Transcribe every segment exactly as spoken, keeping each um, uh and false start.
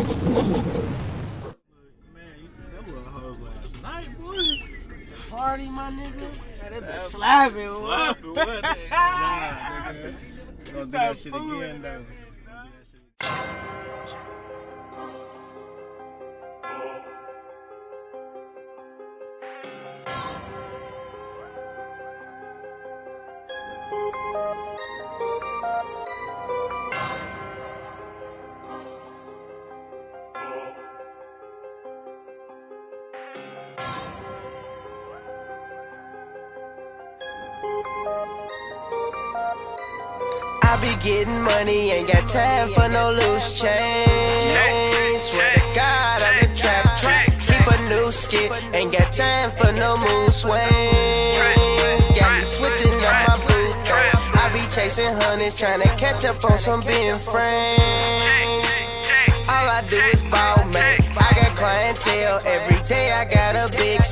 that was hoes last night, boy. Party, my nigga. That been slapping, boy. Slapping, what? Nah, nigga. Gonna do that shit again, though. I be getting money, ain't got time for no loose change. Swear to God, I'm the trap king. Keep a new skit, ain't got time for no mood swings. Got me switching up my boot. I be chasing hundreds, trying to catch up on some being friends. All I do is ball, man. I got clientele every day, I got a big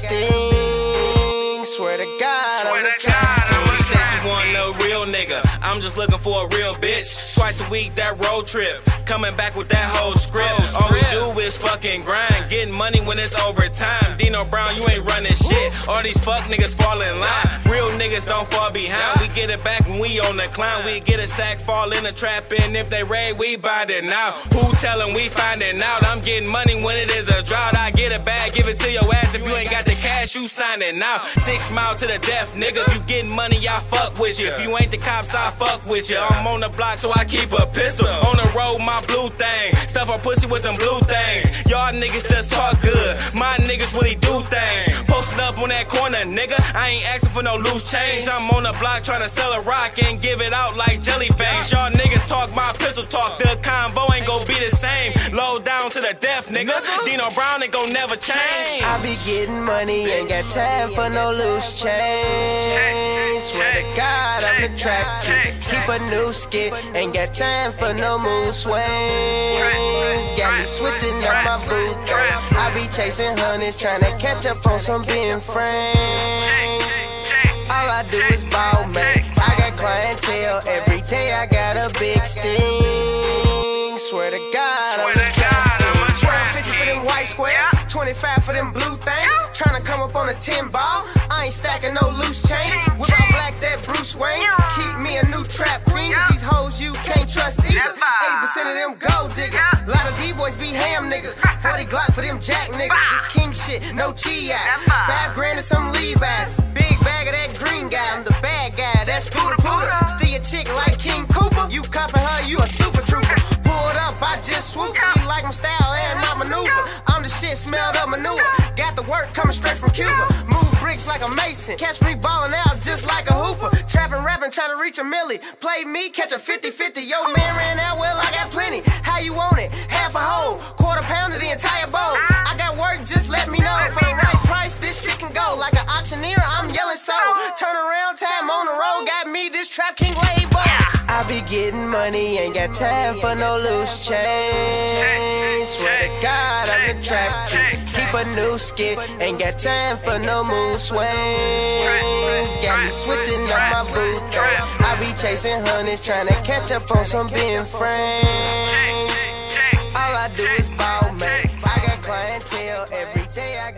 sting. Swear to God, I'm the trap king. She said she want no real nigga. I'm just looking for a real bitch. Twice a week, that road trip. Coming back with that whole script. All we do is fucking grind. Getting money when it's overtime. Dino Brown, you ain't running shit. All these fuck niggas fall in line. Real niggas don't fall behind. We get it back when we on the climb. We get a sack, fall in the trap, and if they raid, we bind it now. Who tellin' we findin' out? I'm getting money when it is a drought. I get a bag, give it to your ass. If you ain't got the cash, you sign it now. Six mile to the death, nigga. If you getting money, I fuck with you. If you ain't the cops, I fuck with you. I'm on the block, so I keep a pistol. On the road, my blue thing. Stuff her pussy with them blue things. Y'all niggas just talk good. My niggas really do things. Posted up on that corner, nigga. I ain't asking for no loose change. I'm on the block trying to sell a rock and give it out like jelly bangs. Y'all niggas talk my pistol talk. The convo ain't gon' be the same. Low down to the death, nigga. Dino Brown ain't gon' never change. I be getting money, ain't got time for no loose change. Swear to God, I'm the trap king. Keep a new skit, ain't got time for no mood swings. Got me switching up my boot. I be chasing hundreds, trying to catch up on some being friends. All I do is ball, man. I got clientele every day, I got a big sting. Swear to God, I'm the trap king. twelve fifty for them white squares, twenty-five for them blue things. Tryna come up on a ten ball, I ain't stacking no loose change. Whip out black that Bruce Wayne, keep me a new trap queen. Cause these hoes you can't trust either. eighty percent of them gold diggers, a lot of D-boys be ham niggas. forty Glock for them jack niggas, this king shit, no T I. Five grand and some Levi's, big bag of that green guy. I'm the bad guy, that's Pooter Pooter. Steal a chick like King Cooper, you copping her, you a super trooper. Pulled up, I just swoop, she like my style and my maneuver. I'm the shit, smelled up manure. Got the work coming straight from Cuba. Move bricks like a mason. Catch me ballin' out just like a hooper. Trapping, rapping, trying to reach a milli. Play me, catch a fifty fifty. Yo, man ran out, well, I got plenty. How you want it? Half a whole, quarter pound of the entire bowl. I got work, just let me know. For the right price, this shit can go. Like an auctioneer, I'm yelling sold. Turn around, time on the road. Got me, this trap king label. I be getting money, ain't got time for no loose change. Swear to God, I'm the trap king. Keep a new skit, ain't got time for no mood swings. Got me switching up my boot. I be chasing hundreds, trying to catch up on some being friends. All I do is ball, man. I got clientele every day, I got